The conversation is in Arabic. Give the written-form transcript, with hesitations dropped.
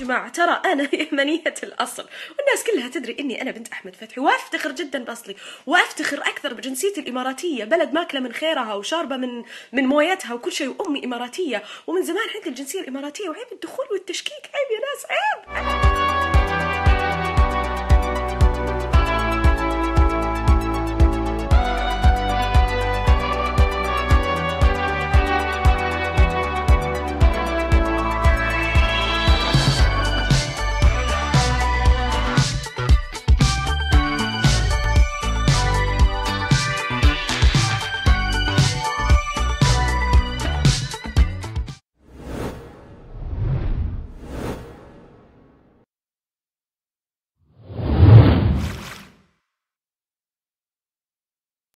جماعة ترى أنا يمنية الأصل، والناس كلها تدري إني أنا بنت أحمد فتحي، وأفتخر جدا بأصلي، وأفتخر أكثر بجنسيتي الإماراتية، بلد ماكلة من خيرها وشاربة من مويتها وكل شيء، وأمي إماراتية، ومن زمان عندي الجنسية الإماراتية، وعيب الدخول والتشكيك، عيب يا ناس، عيب.